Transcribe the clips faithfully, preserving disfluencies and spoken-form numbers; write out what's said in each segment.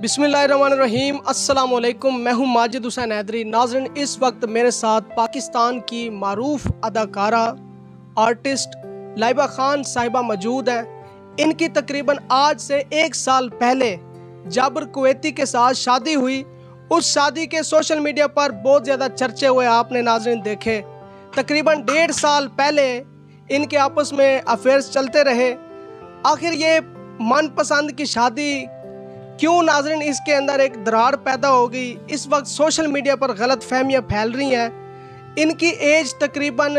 बिस्मिल्लाहिर्रहमानिर्रहीम अस्सलाम वालेकुम। मैं हूं माजिद हुसैन हैदरी। नाज़रीन, इस वक्त मेरे साथ पाकिस्तान की मारूफ अदाकारा आर्टिस्ट लाइबा खान साहिबा मौजूद हैं। इनकी तकरीबन आज से एक साल पहले जाबर कुवैती के साथ शादी हुई। उस शादी के सोशल मीडिया पर बहुत ज़्यादा चर्चे हुए, आपने नाज़रीन देखे। तकरीबन डेढ़ साल पहले इनके आपस में अफेयर्स चलते रहे। आखिर ये मनपसंद की शादी क्यों, नाज़रीन इसके अंदर एक दरार पैदा हो गई। इस वक्त सोशल मीडिया पर गलत फहमियाँ फैल रही हैं। इनकी एज तकरीबन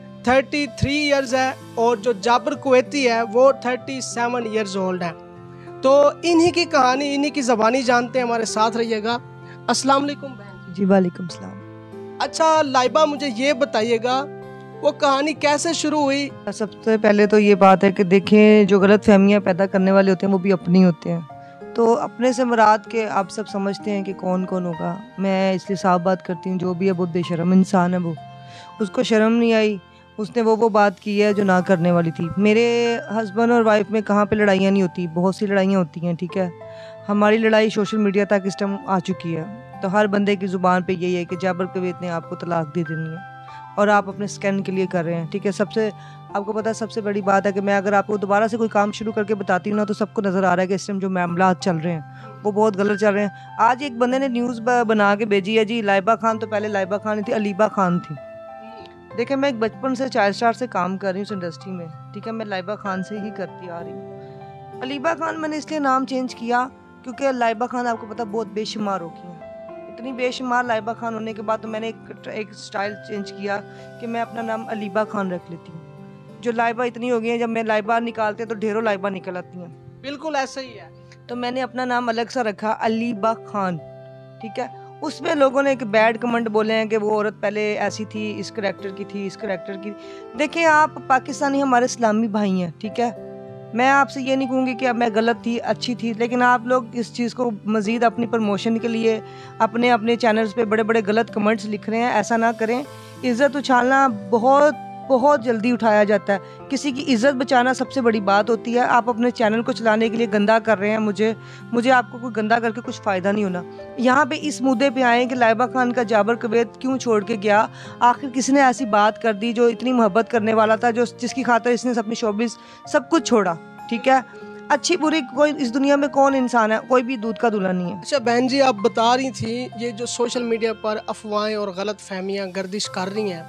तैंतीस इयर्स है और जो जाबर कुवैती है वो सैंतीस इयर्स ओल्ड है। तो इन्हीं की कहानी, इन्हीं की ज़बानी जानते हैं। हमारे साथ रहिएगा। अस्सलाम वालेकुम बहन जी। वालेकुम सलाम। अच्छा लाइबा, मुझे ये बताइएगा वो कहानी कैसे शुरू हुई? सबसे पहले तो ये बात है कि देखें, जो गलत फहमियाँ पैदा करने वाले होते हैं वो भी अपनी होते हैं। तो अपने से मुराद के आप सब समझते हैं कि कौन कौन होगा। मैं इसलिए साफ बात करती हूँ, जो भी है बहुत बेशर्म इंसान है, वो उसको शर्म नहीं आई, उसने वो वो बात की है जो ना करने वाली थी। मेरे हस्बैंड और वाइफ में कहाँ पे लड़ाइयाँ नहीं होती, बहुत सी लड़ाइयाँ होती हैं, ठीक है। हमारी लड़ाई सोशल मीडिया तक इस टाइम आ चुकी है। तो हर बंदे की ज़ुबान पे यही है कि जाबर कुवैत ने आपको तलाक दे देनी है और आप अपने स्कैन के लिए कर रहे हैं, ठीक है। सबसे आपको पता है, सबसे बड़ी बात है कि मैं अगर आपको दोबारा से कोई काम शुरू करके बताती हूँ ना, तो सबको नज़र आ रहा है कि इस टाइम जो मामला चल रहे हैं वो बहुत गलत चल रहे हैं। आज एक बंदे ने न्यूज़ बना के भेजी है जी, लाइबा खान तो पहले लाइबा खान नहीं थी, अलीबा खान थी। देखिए, मैं एक बचपन से चाइल्ड स्टार से काम कर रही हूँ इस इंडस्ट्री में, ठीक है। मैं लाइबा खान से ही करती आ रही हूँ। अलीबा खान मैंने इसलिए नाम चेंज किया क्योंकि लाइबा खान आपको पता बहुत बेशुमार होगी हैं। इतनी बेशुमार लाइबा खान होने के बाद तो मैंने एक, एक स्टाइल चेंज किया कि मैं अपना नाम अलीबा खान रख लेती हूँ। जो लाइबा इतनी हो गई है, जब मैं लाइबा निकालते तो ढेरों लाइबा निकल आती हैं। बिल्कुल ऐसा ही है। तो मैंने अपना नाम अलग सा रखा, अलीबा खान, ठीक है। उसमें लोगों ने एक बैड कमेंट बोले हैं कि वो औरत पहले ऐसी थी, इस करैक्टर की थी, इस करैक्टर की। देखिए, आप पाकिस्तानी हमारे इस्लामी भाई हैं, ठीक है। मैं आपसे ये नहीं कहूँगी कि अब मैं गलत थी, अच्छी थी, लेकिन आप लोग इस चीज़ को मज़ीद अपनी प्रमोशन के लिए अपने अपने चैनल्स पे बड़े बड़े गलत कमेंट्स लिख रहे हैं। ऐसा ना करें। इज़्ज़त उछालना बहुत बहुत जल्दी उठाया जाता है। किसी की इज़्ज़त बचाना सबसे बड़ी बात होती है। आप अपने चैनल को चलाने के लिए गंदा कर रहे हैं, मुझे मुझे आपको कोई गंदा करके कुछ फ़ायदा नहीं होना। यहाँ पे इस मुद्दे पे आए कि लाइबा खान का जाबर कुवैत क्यों छोड़ के गया। आखिर किसी ने ऐसी बात कर दी जो इतनी मोहब्बत करने वाला था, जो जिसकी खातिर इसने अपनी शोबिस सब कुछ छोड़ा, ठीक है। अच्छी बुरी कोई इस दुनिया में कौन इंसान है, कोई भी दूध का दूल्हा नहीं है। अच्छा बहन जी, आप बता रही थी ये जो सोशल मीडिया पर अफवाहें और गलत फहमियाँ गर्दिश कर रही हैं,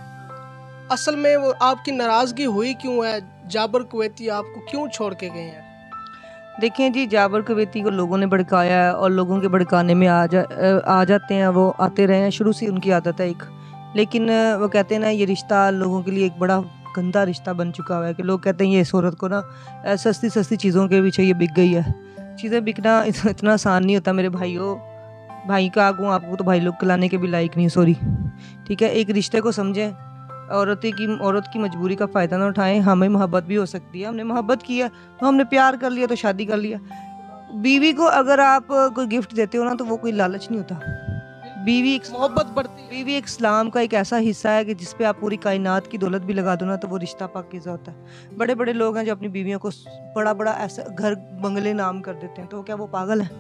असल में वो आपकी नाराज़गी हुई क्यों है? जाबर कुवैती आपको क्यों छोड़ के गए हैं? देखें जी, जाबर कुवैती को लोगों ने भड़काया है और लोगों के भड़काने में आ जा आ जाते हैं, वो आते रहे हैं, शुरू से उनकी आदत है एक। लेकिन वो कहते हैं ना, ये रिश्ता लोगों के लिए एक बड़ा गंदा रिश्ता बन चुका हुआ है कि लोग कहते हैं ये इस औरत को ना सस्ती सस्ती चीज़ों के पीछे ये बिक गई है। चीज़ें बिकना इतना आसान नहीं होता मेरे भाइयों। भाई का आगू आपको तो भाई लोग खिलाने के भी लायक नहीं, सॉरी, ठीक है। एक रिश्ते को समझें, औरत की औरत की मजबूरी का फ़ायदा ना उठाएं। हमें मोहब्बत भी हो सकती है, हमने मोहब्बत किया तो हमने प्यार कर लिया तो शादी कर लिया। बीवी को अगर आप कोई गिफ्ट देते हो ना, तो वो कोई लालच नहीं होता। बीवी एक मोहब्बत बढ़ती है। बीवी एक इस्लाम का एक ऐसा हिस्सा है कि जिस पे आप पूरी कायनात की दौलत भी लगा दो ना, तो वो रिश्ता पाकीज़ा होता है। बड़े बड़े लोग हैं जो अपनी बीवियों को बड़ा बड़ा ऐसा घर बंगले नाम कर देते हैं, तो क्या वो पागल है?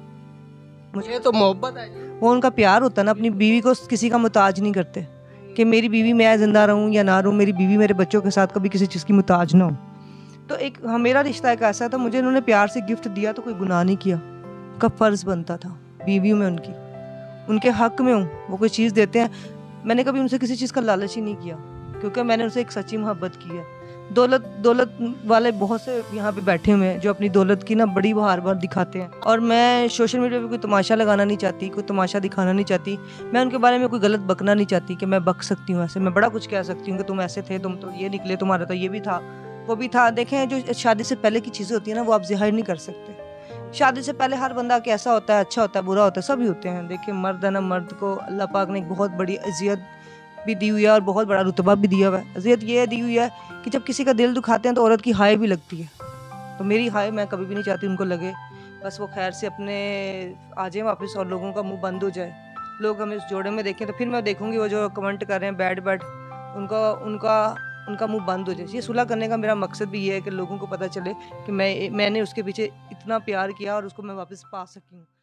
मुझे तो मोहब्बत है। वो उनका प्यार होता है ना। अपनी बीवी को किसी का मुताज नहीं करते कि मेरी बीवी मैं ज़िंदा रहूं या ना रहूं, मेरी बीवी मेरे बच्चों के साथ कभी किसी चीज़ की मुताज ना हो। तो एक हाँ, मेरा रिश्ता एक ऐसा था, मुझे इन्होंने प्यार से गिफ्ट दिया तो कोई गुनाह नहीं किया। उनका फ़र्ज़ बनता था, बीवी में उनकी उनके हक़ में हूँ, वो कोई चीज़ देते हैं। मैंने कभी उनसे किसी चीज़ का लालच ही नहीं किया, क्योंकि मैंने उनसे एक सच्ची मोहब्बत की है। दौलत दौलत वाले बहुत से यहाँ पे बैठे हुए हैं जो अपनी दौलत की ना बड़ी बार बार दिखाते हैं, और मैं सोशल मीडिया पे कोई तमाशा लगाना नहीं चाहती, कोई तमाशा दिखाना नहीं चाहती। मैं उनके बारे में कोई गलत बकना नहीं चाहती कि मैं बक सकती हूँ ऐसे। मैं बड़ा कुछ कह सकती हूँ कि तुम ऐसे थे, तुम तो ये निकले, तुम्हारा तो ये भी था, वो भी था। देखें, जो शादी से पहले की चीज़ें होती हैं ना, वो आप ज़ाहिर नहीं कर सकते। शादी से पहले हर बंदा कैसा होता है, अच्छा होता है, बुरा होता है, सभी होते हैं। देखिए, मर्द है ना, मर्द को अल्लाह पाक ने एक बहुत बड़ी अज़ियत भी दी हुई है और बहुत बड़ा रुतबा भी दिया हुआ है। अज़ियत ये दी हुई है कि जब किसी का दिल दुखाते हैं तो औरत की हाय भी लगती है। तो मेरी हाय मैं कभी भी नहीं चाहती उनको लगे, बस वो खैर से अपने आ जाए वापस और लोगों का मुंह बंद हो जाए। लोग हमें उस जोड़े में देखें तो फिर मैं देखूंगी वो जो कमेंट कर रहे हैं बैड बैड, उनका उनका उनका मुंह बंद हो जाए। ये सुलह करने का मेरा मकसद भी ये है कि लोगों को पता चले कि मैं मैंने उसके पीछे इतना प्यार किया और उसको मैं वापस पा सकी हूँ।